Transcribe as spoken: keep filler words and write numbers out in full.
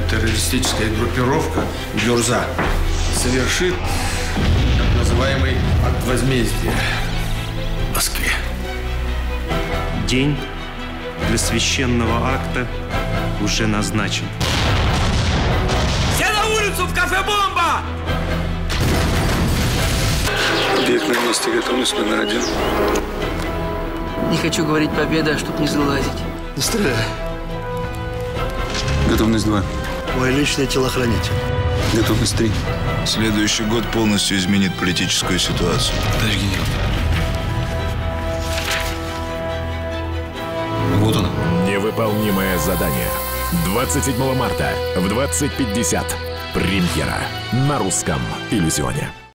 террористическая группировка «Гюрза» совершит так называемый акт возмездия в Москве. День для священного акта уже назначен. Все на улицу, в кафе «Бомба»! Объект на месте, готовность номер один. Не хочу говорить победа, чтоб не залазить. Не стреляй. Готовность два. Мой личный телохранитель. Готовность три. Следующий год полностью изменит политическую ситуацию. Товарищ генерал. Вот он. Невыполнимое задание. двадцать седьмого марта в двадцать пятьдесят. Премьера на русском иллюзионе.